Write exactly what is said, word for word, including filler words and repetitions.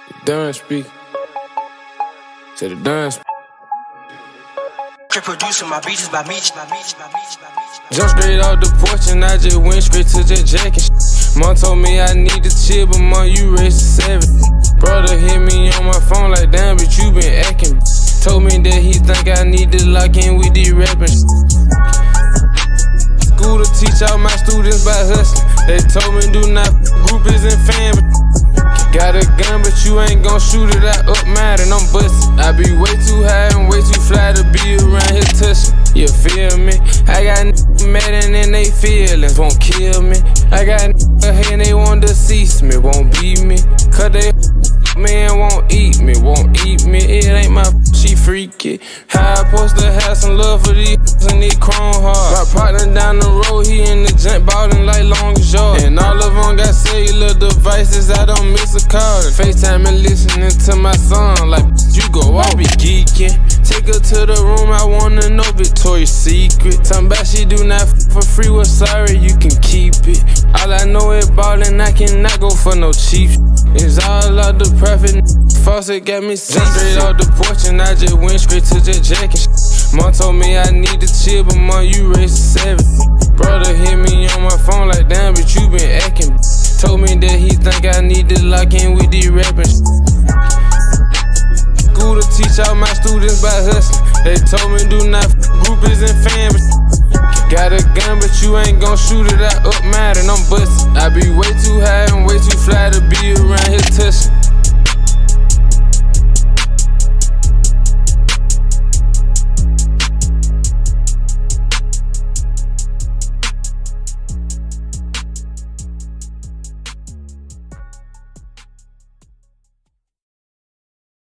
Done speak. Say the done speak. Producing my beats by me, by me, by me, by me. Jump straight off the porch and I just went straight to that jacket. Mom told me I need to chill, but mom, you raised a savage. Brother hit me on my phone like, damn, bitch, you been acting. Told me that he think I need to lock in with these rapping. School to teach all my students by hustling. They told me do not f groupies and fam. Got a gun, but you ain't gon' shoot it out up mad and I'm bustin'. I be way too high and way too fly to be around here touchin'. You feel me? I got niggas mad and then they feelings won't kill me. I got niggas here and they want to cease me, won't beat me. Cause they man won't eat me, won't eat me. It ain't my she freaky. How I supposed to have some love for these and these chrome hard. My partner down the road, he in the junk ballin' like long as yard. And all of them got cellular devices, I don't miss a call. FaceTime and listening to my song like you go, I be geeking. Take her to the room, I wanna know Victoria's Secret. Talking about she do not f for free, well sorry, you can keep it. All I know is ballin', I cannot go for no cheap. It's all out the profit, faucet got me sick. Straight off the porch and I just went straight to that jacket. Mom told me I need to chill, but mom, you raised a savage. Brother hit me on my phone like, damn, bitch, you been acting. Told me that he think I need to lock in with these rapping. School to teach all my students by hustling. They told me do not f groupies and fam. Got a gun, but you ain't gon' shoot it out up mad and I'm bustin'. I be way too high and way too fly to be around here touchin'.